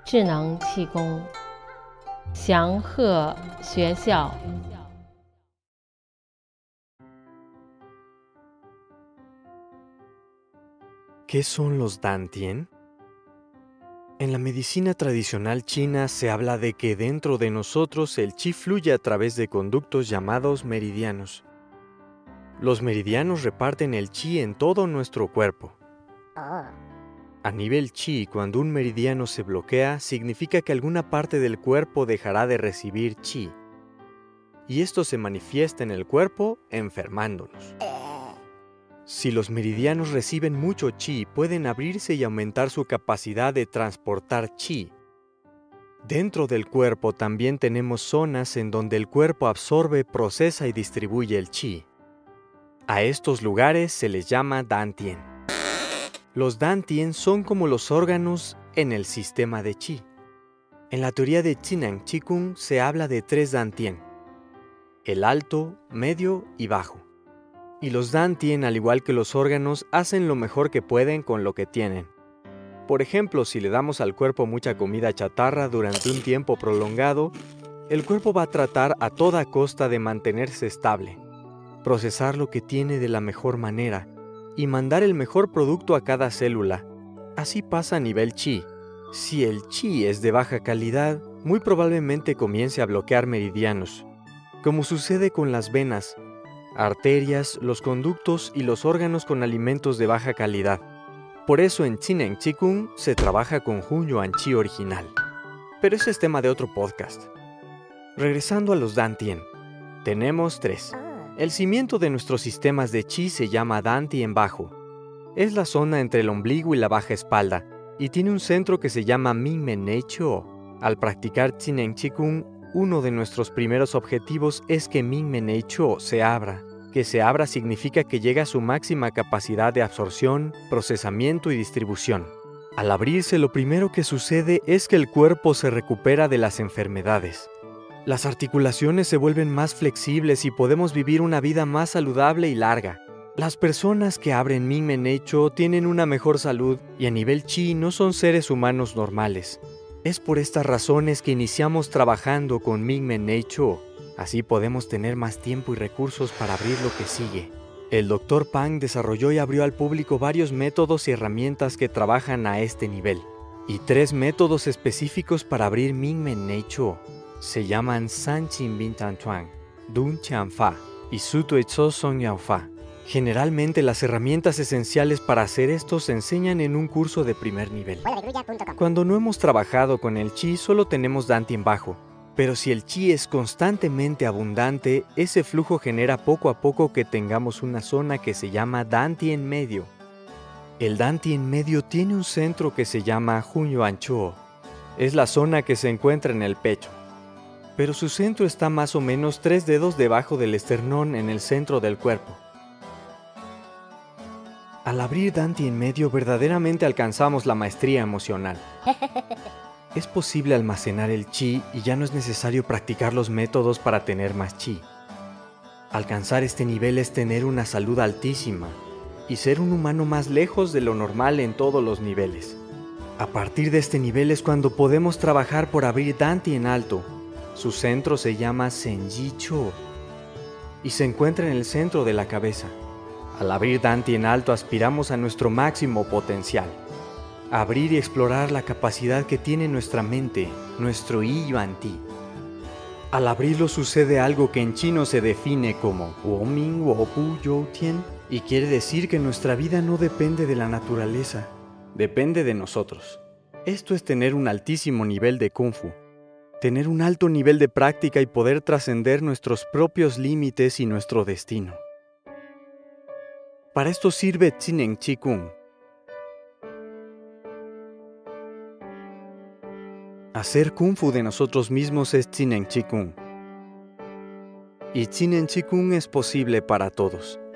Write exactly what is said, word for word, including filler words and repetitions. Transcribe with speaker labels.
Speaker 1: 智能气功，祥鹤学校。
Speaker 2: ¿Qué son los Dantien? En la medicina tradicional china se habla de que dentro de nosotros el chi fluye a través de conductos llamados meridianos. Los meridianos reparten el chi en todo nuestro cuerpo. A nivel chi, cuando un meridiano se bloquea, significa que alguna parte del cuerpo dejará de recibir chi. Y esto se manifiesta en el cuerpo enfermándonos. Si los meridianos reciben mucho chi, pueden abrirse y aumentar su capacidad de transportar chi. Dentro del cuerpo también tenemos zonas en donde el cuerpo absorbe, procesa y distribuye el chi. A estos lugares se les llama Dantien. Los Dantien son como los órganos en el sistema de chi. En la teoría de Jinan Qigong se habla de tres Dantien: el alto, medio y bajo. Y los Dantien, al igual que los órganos, hacen lo mejor que pueden con lo que tienen. Por ejemplo, si le damos al cuerpo mucha comida chatarra durante un tiempo prolongado, el cuerpo va a tratar a toda costa de mantenerse estable, procesar lo que tiene de la mejor manera y mandar el mejor producto a cada célula. Así pasa a nivel chi. Si el chi es de baja calidad, muy probablemente comience a bloquear meridianos, como sucede con las venas, arterias, los conductos y los órganos con alimentos de baja calidad. Por eso en Jinan Qigong se trabaja con Hunyuan Chi original. Pero ese es tema de otro podcast. Regresando a los Dantien, tenemos tres. El cimiento de nuestros sistemas de chi se llama Dantien bajo. Es la zona entre el ombligo y la baja espalda y tiene un centro que se llama Mingmen Nei Chuo. Al practicar Jinan Qigong, uno de nuestros primeros objetivos es que Mingmen Nei Chuo se abra. Que se abra significa que llega a su máxima capacidad de absorción, procesamiento y distribución. Al abrirse, lo primero que sucede es que el cuerpo se recupera de las enfermedades. Las articulaciones se vuelven más flexibles y podemos vivir una vida más saludable y larga. Las personas que abren Mingmen Nei Chuo tienen una mejor salud y a nivel chi no son seres humanos normales. Es por estas razones que iniciamos trabajando con Mingmen Nei Chuo. Así podemos tener más tiempo y recursos para abrir lo que sigue. El doctor Pang desarrolló y abrió al público varios métodos y herramientas que trabajan a este nivel. Y tres métodos específicos para abrir Mingmen Nei Chuo. Se llaman San Qin Bin Tan Chuan, Dun Qian Fa y Su Tui Tso Song Yao Fa. Generalmente las herramientas esenciales para hacer esto se enseñan en un curso de primer nivel. Cuando no hemos trabajado con el chi, solo tenemos Dantien bajo. Pero si el chi es constantemente abundante, ese flujo genera poco a poco que tengamos una zona que se llama Dantien medio. El Dantien medio tiene un centro que se llama Hunyuan Chuo. Es la zona que se encuentra en el pecho. Pero su centro está más o menos tres dedos debajo del esternón en el centro del cuerpo. Al abrir Dantien medio, verdaderamente alcanzamos la maestría emocional. Es posible almacenar el chi y ya no es necesario practicar los métodos para tener más chi. Alcanzar este nivel es tener una salud altísima y ser un humano más lejos de lo normal en todos los niveles. A partir de este nivel es cuando podemos trabajar por abrir Dantien alto. Su centro se llama Senji Chuo y se encuentra en el centro de la cabeza. Al abrir Dantien alto aspiramos a nuestro máximo potencial. Abrir y explorar la capacidad que tiene nuestra mente, nuestro Yi Yuan Ti. Al abrirlo sucede algo que en chino se define como Wo Ming Wo Hu You Tian y quiere decir que nuestra vida no depende de la naturaleza, depende de nosotros. Esto es tener un altísimo nivel de Kung Fu, tener un alto nivel de práctica y poder trascender nuestros propios límites y nuestro destino. Para esto sirve Jinan Qigong. Hacer Kung Fu de nosotros mismos es Jinan Qigong. Y Jinan Qigong es posible para todos.